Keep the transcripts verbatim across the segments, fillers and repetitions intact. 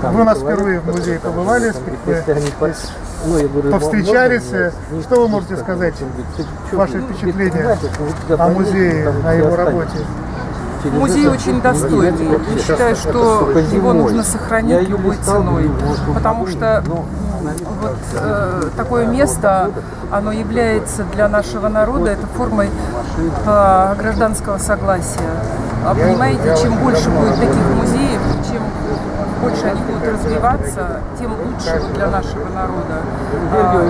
Вы у нас впервые в музее побывали, повстречались. Что вы можете сказать, ваши впечатления о музее, о его работе? Музей очень достойный. Я считаю, что его нужно сохранить любой ценой, потому что вот э, такое место, оно является для нашего народа это формой э, гражданского согласия. А понимаете, чем больше будет таких музеев, чем больше они будут развиваться, тем лучше для нашего народа. А,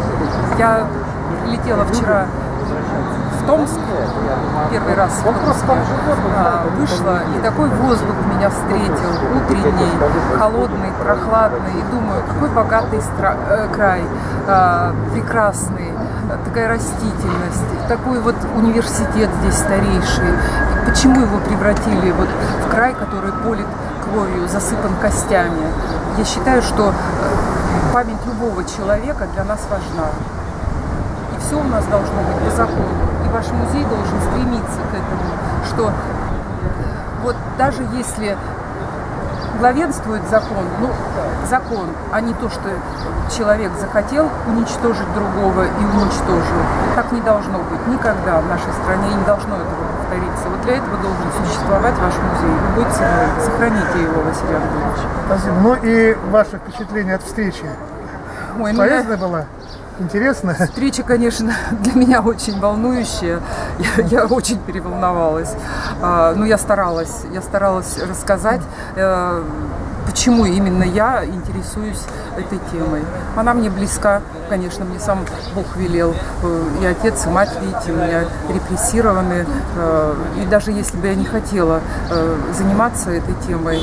я летела вчера в Томск, первый раз в Томске, а, вышла, и такой воздух меня встретил, утренний, холодный, прохладный, и думаю, какой богатый стра э, край, а, прекрасный, такая растительность, такой вот университет здесь старейший. И почему его превратили вот в край, который полит кровью, засыпан костями? Я считаю, что память любого человека для нас важна. И все у нас должно быть по закону. И ваш музей должен стремиться к этому, что вот даже если главенствует закон, ну, закон, а не то, что человек захотел уничтожить другого и уничтожил. Так не должно быть никогда в нашей стране, и не должно этого повториться. Вот для этого должен существовать ваш музей. Любой ценой. Сохраните его, Василий Андреевич. Спасибо. Ну и ваше впечатление от встречи? Ой, полезная меня... была? Интересно? Встреча, конечно, для меня очень волнующая. Я, я очень переволновалась. А, ну, я старалась, я старалась рассказать, а, почему именно я интересуюсь этой темой. Она мне близка, конечно, мне сам Бог велел. И отец, и мать, видите, у меня репрессированы. А, и даже если бы я не хотела а, заниматься этой темой,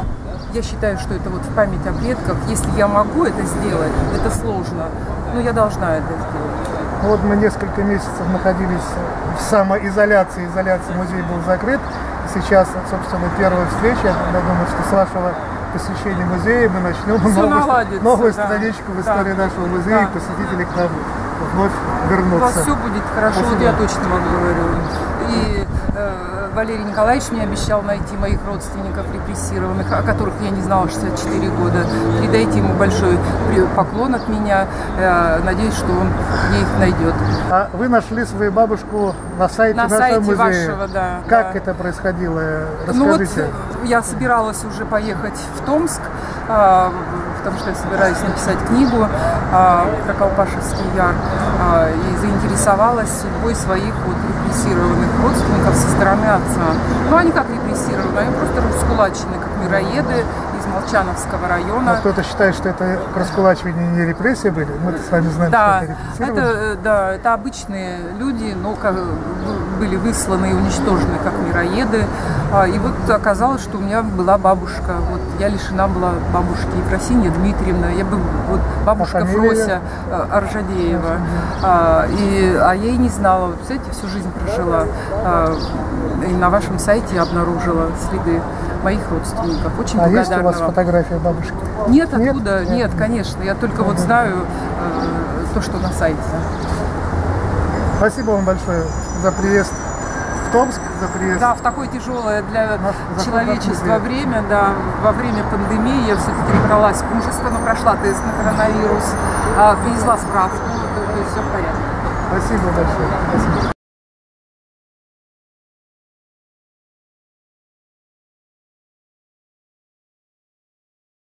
я считаю, что это вот в память о предках. Если я могу это сделать, это сложно, но я должна это сделать. Вот мы несколько месяцев находились в самоизоляции, изоляции, музей был закрыт. Сейчас, собственно, первая встреча. Я думаю, что с вашего посещения музея мы начнем новую, новую да. страничку в истории да. нашего музея, да. и посетители к нам вновь вернутся. У вас все будет хорошо, Спасибо. Вот я точно вам говорю. И э, Валерий Николаевич мне обещал найти моих родственников репрессированных, о которых я не знала шестьдесят четыре года. Передайте ему большой поклон от меня. Э, надеюсь, что он мне их найдет. А вы нашли свою бабушку на сайте на нашего сайте музея? Вашего, да. Как да. это происходило? Расскажите. Ну вот я собиралась уже поехать в Томск, э, потому что я собираюсь написать книгу э, про Колпашевский яр, э, и заинтересовалась судьбой своих вот репрессированных родственников со стороны отца. Ну, они как репрессированы, они просто раскулачены, как мироеды из Молчановского района. Но кто-то считает, что это раскулачивание не репрессии были. Мы-то с вами знаем, да, что это репрессирование. Это, да, это обычные люди, но как, были высланы и уничтожены как мироеды. И вот оказалось, что у меня была бабушка. Вот я лишена была бабушки Ефросинья Дмитриевна. Я бы вот бабушка а Фрося Аржадеева. А, и, а я и не знала. Вот, представляете, всю жизнь прожила. А, и на вашем сайте я обнаружила следы моих родственников. Очень а благодарна есть у вас вам. Фотография бабушки? Нет, оттуда, нет, нет конечно. Я только вот знаю э, то, что на сайте. Спасибо вам большое за приезд в Томск, за приезд. Да, в такое тяжелое для человечества время, да, во время пандемии я все-таки набралась мужественно, прошла тест на коронавирус, привезла справку, то есть все в порядке. Спасибо большое. Спасибо.